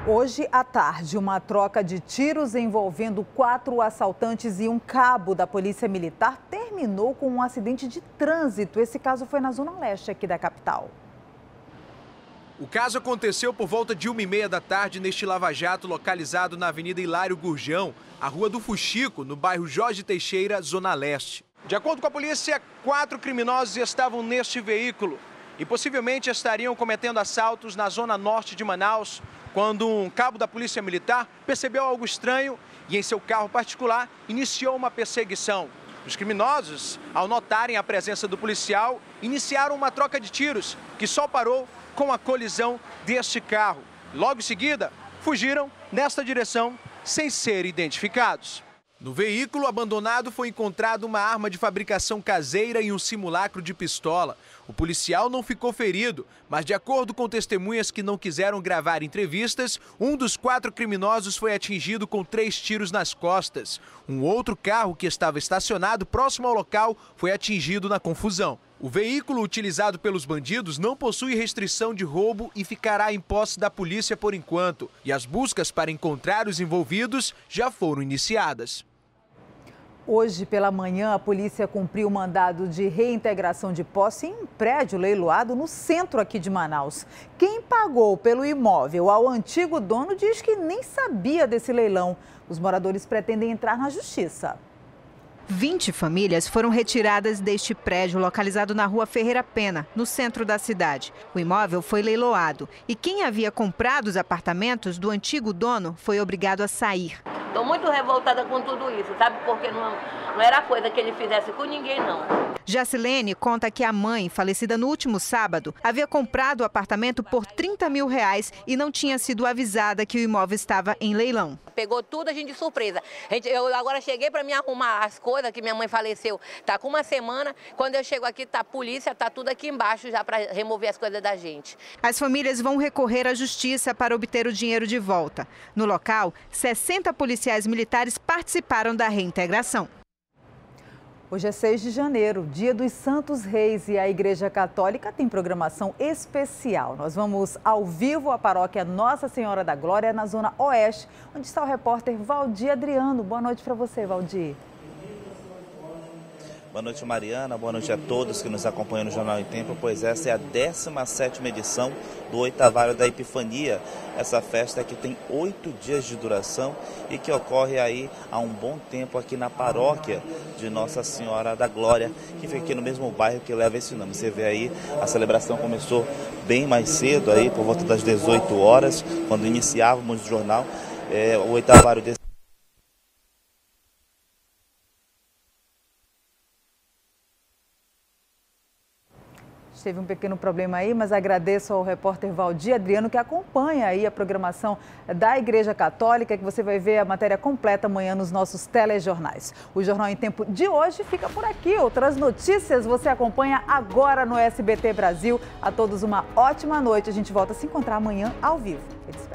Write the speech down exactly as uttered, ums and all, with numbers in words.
Hoje à tarde, uma troca de tiros envolvendo quatro assaltantes e um cabo da Polícia Militar terminou com um acidente de trânsito. Esse caso foi na zona leste aqui da capital. O caso aconteceu por volta de uma e meia da tarde neste lava-jato localizado na Avenida Hilário Gurjão, a Rua do Fuxico, no bairro Jorge Teixeira, zona leste. De acordo com a polícia, quatro criminosos estavam neste veículo e possivelmente estariam cometendo assaltos na zona norte de Manaus, quando um cabo da Polícia Militar percebeu algo estranho e, em seu carro particular, iniciou uma perseguição. Os criminosos, ao notarem a presença do policial, iniciaram uma troca de tiros, que só parou com a colisão deste carro. Logo em seguida, fugiram nesta direção sem ser identificados. No veículo abandonado foi encontrado uma arma de fabricação caseira e um simulacro de pistola. O policial não ficou ferido, mas de acordo com testemunhas que não quiseram gravar entrevistas, um dos quatro criminosos foi atingido com três tiros nas costas. Um outro carro que estava estacionado próximo ao local foi atingido na confusão. O veículo utilizado pelos bandidos não possui restrição de roubo e ficará em posse da polícia por enquanto. E as buscas para encontrar os envolvidos já foram iniciadas. Hoje pela manhã, a polícia cumpriu o mandado de reintegração de posse em um prédio leiloado no centro aqui de Manaus. Quem pagou pelo imóvel ao antigo dono diz que nem sabia desse leilão. Os moradores pretendem entrar na justiça. vinte famílias foram retiradas deste prédio localizado na Rua Ferreira Pena, no centro da cidade. O imóvel foi leiloado e quem havia comprado os apartamentos do antigo dono foi obrigado a sair. Estou muito revoltada com tudo isso, sabe? Porque não, não era coisa que ele fizesse com ninguém, não. Jacilene conta que a mãe, falecida no último sábado, havia comprado o apartamento por trinta mil reais e não tinha sido avisada que o imóvel estava em leilão. Pegou tudo a gente de surpresa. A gente, eu agora cheguei para me arrumar as coisas, que minha mãe faleceu, tá com uma semana. Quando eu chego aqui, tá a polícia, tá tudo aqui embaixo já para remover as coisas da gente. As famílias vão recorrer à justiça para obter o dinheiro de volta. No local, sessenta policiais militares participaram da reintegração. Hoje é seis de janeiro, dia dos Santos Reis, e a Igreja Católica tem programação especial. Nós vamos ao vivo à paróquia Nossa Senhora da Glória, na zona oeste, onde está o repórter Valdir Adriano. Boa noite para você, Valdir. Boa noite, Mariana. Boa noite a todos que nos acompanham no Jornal em Tempo, pois essa é a décima sétima edição do Oitavário da Epifania. Essa festa que tem oito dias de duração e que ocorre aí há um bom tempo aqui na paróquia de Nossa Senhora da Glória, que fica aqui no mesmo bairro que leva esse nome. Você vê aí, a celebração começou bem mais cedo, aí por volta das dezoito horas, quando iniciávamos o jornal, é, o Oitavário desse Teve um pequeno problema aí, mas agradeço ao repórter Valdir Adriano, que acompanha aí a programação da Igreja Católica, que você vai ver a matéria completa amanhã nos nossos telejornais. O Jornal em Tempo de hoje fica por aqui. Outras notícias você acompanha agora no S B T Brasil. A todos uma ótima noite. A gente volta a se encontrar amanhã ao vivo.